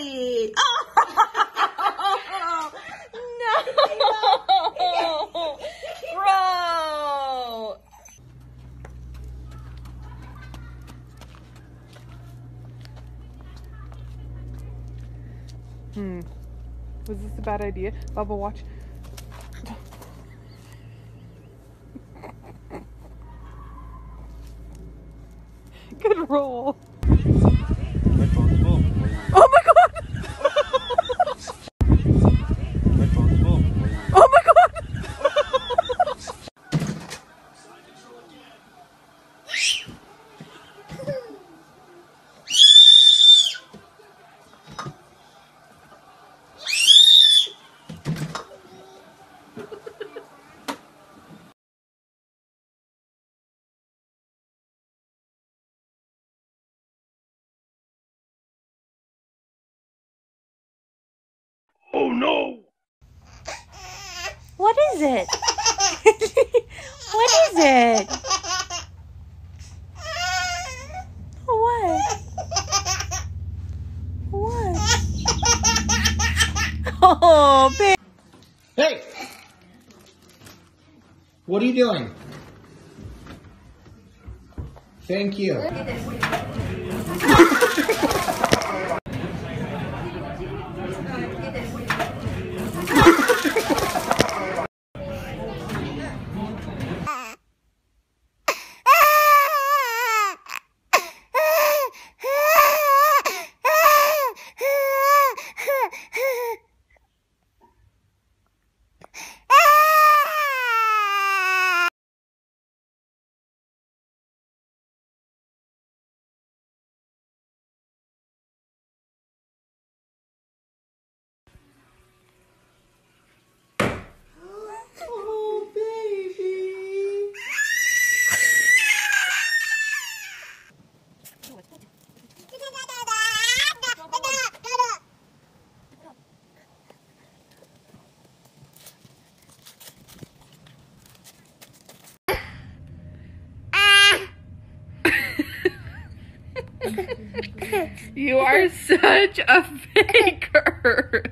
it. Oh, no. Bro. Was this a bad idea? Bubba, watch. Good roll. Oh my god! Oh my god! Oh no! What is it? What is it? What? What? Oh, baby. Hey! What are you doing? Thank you. Oh, baby. You are such a faker.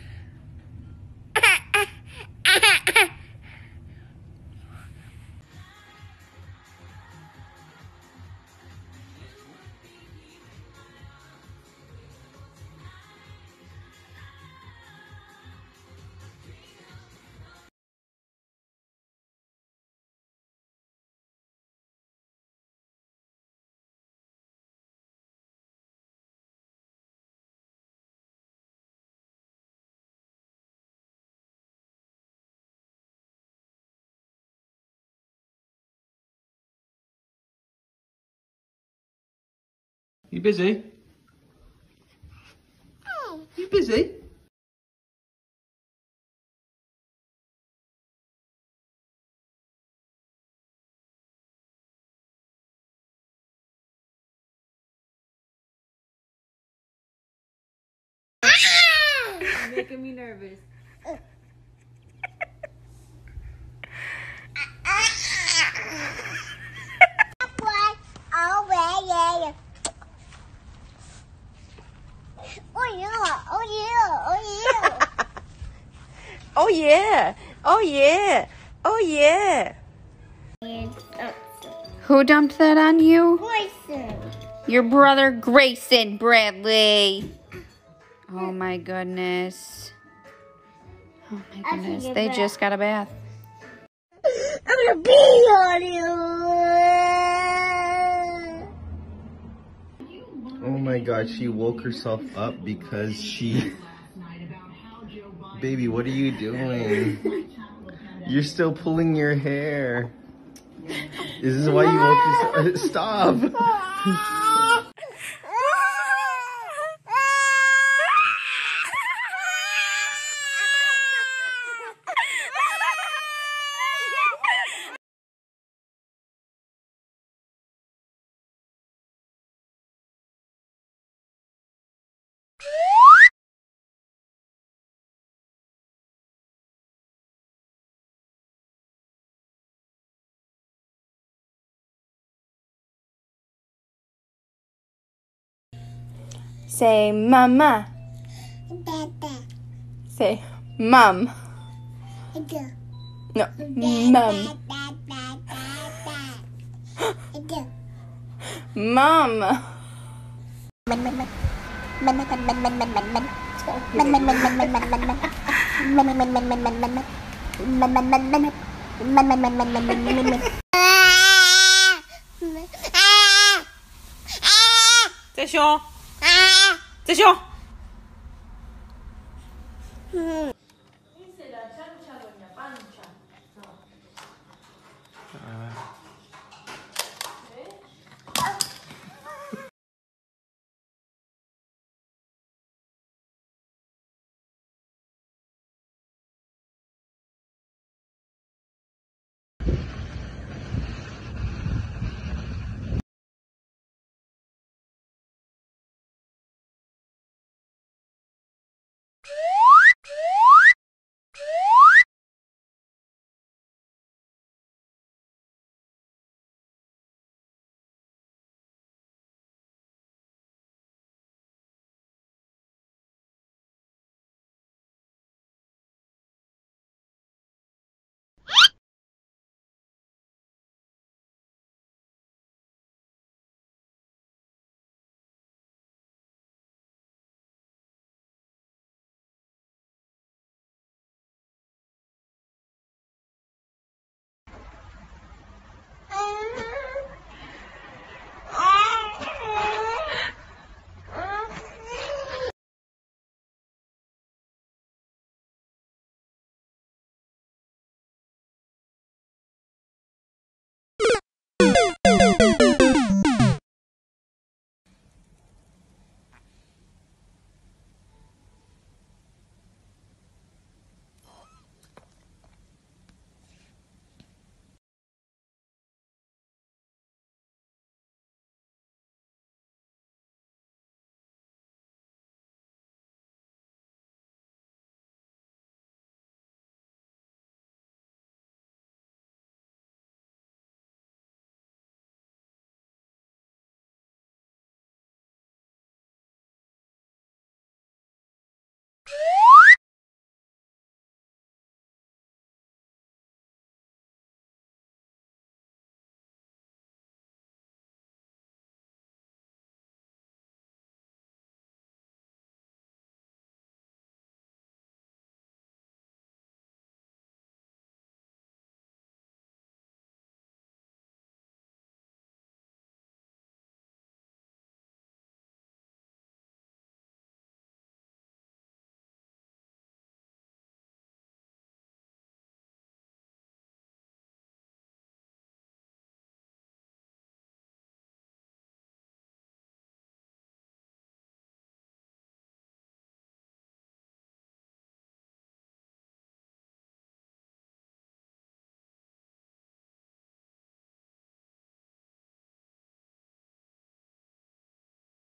You busy? You busy? You're making me nervous. Oh yeah! Oh yeah! Oh yeah! Who dumped that on you? Grayson. Your brother Grayson, Bradley. Oh my goodness. Oh my goodness. They just got a bath. I'm gonna pee on you. Oh my god, she woke herself up because she... Baby, what are you doing? You're still pulling your hair. Is this why you woke yourself? Stop! Say mama. Say, Mom. No, Mom. Mom.再凶，再凶。